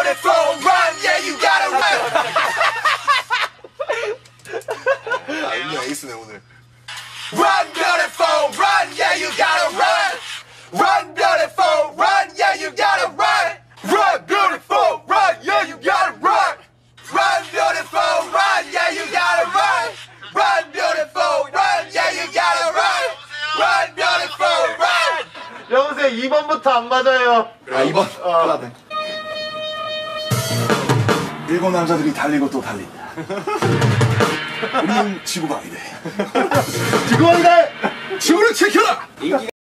beautiful, run, yeah, you gotta run. 이거 에이스네 오늘. Run, beautiful, run, yeah, you gotta run. Run, beautiful, run, yeah, you gotta run. Run, beautiful, run, yeah, you gotta run. Run, beautiful, run, yeah, you gotta run. Run, beautiful, run, yeah, you gotta run. Run, beautiful, run. 여보세요, 2번부터 안 맞아요. 아 2번. 하나 일본 남자들이 달리고 또 달린다. 우리는 지구방위대. 지구원대 지구를 지켜라.